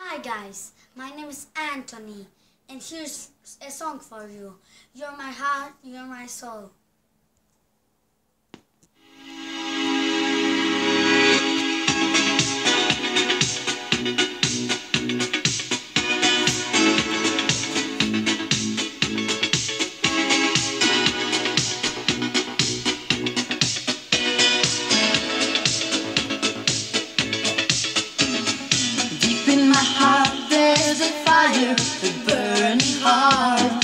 Hi guys, my name is Antoni and here's a song for you. You're my heart, you're my soul. In my heart there's a fire, a burning heart.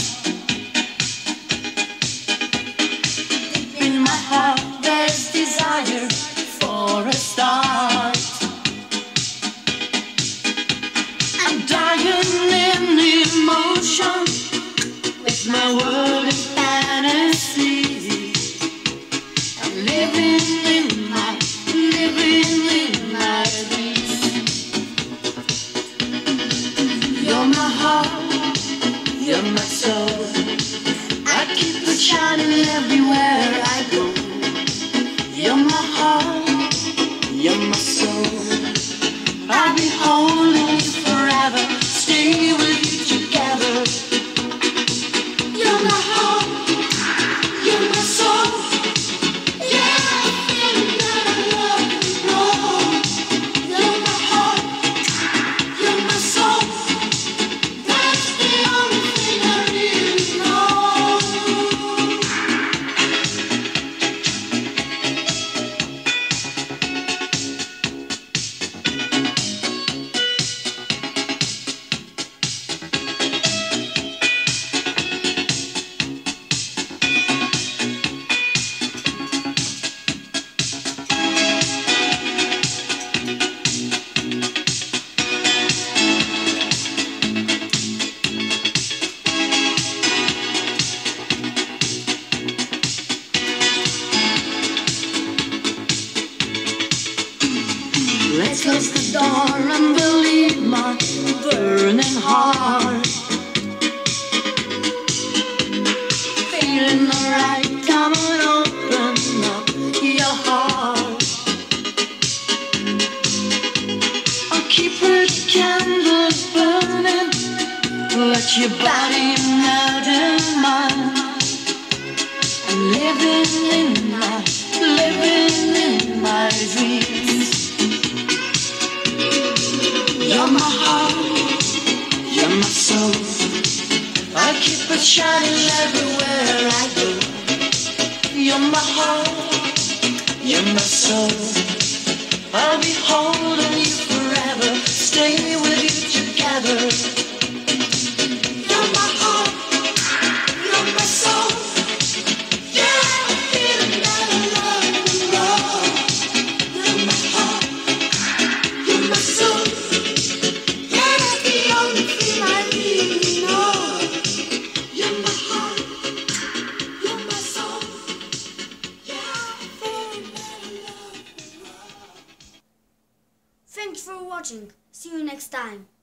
Deep in my heart there's desire for a start. I'm dying in emotion with my world in fantasy. I'm living in my dreams. You're my heart, you're my soul. I keep it shining everywhere I go. You're my heart, you're my soul. I'll be holding you forever, stay with you together. You're my heart, you're my soul. Yeah, I feel that I love you more. You're my heart, you're my soul. That's the only thing I really know. Let's close the door and believe my burning heart. Feeling alright, come on, open up your heart. I'll keep the candles burning, let your body melt in mine. I'm living in my dreams. You're my heart, you're my soul. I keep it shining everywhere I go. You're my heart, you're my soul. I'll be holding you forever, stay with you together. You're my heart, you're my soul. Yeah, I'm feeling that I love you more. You're my heart, you're my soul. Thanks for watching. See you next time.